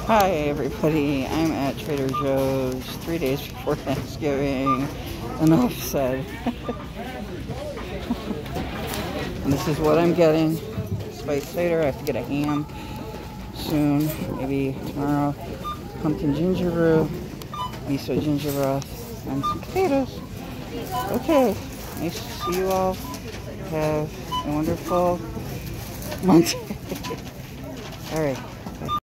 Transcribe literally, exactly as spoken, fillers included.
Hi everybody, I'm at Trader Joe's three days before Thanksgiving. Enough said. And this is what I'm getting. Spice cider, I have to get a ham soon, maybe tomorrow. Pumpkin ginger brew, miso ginger broth, and some potatoes. Okay, nice to see you all. Have a wonderful month. Alright.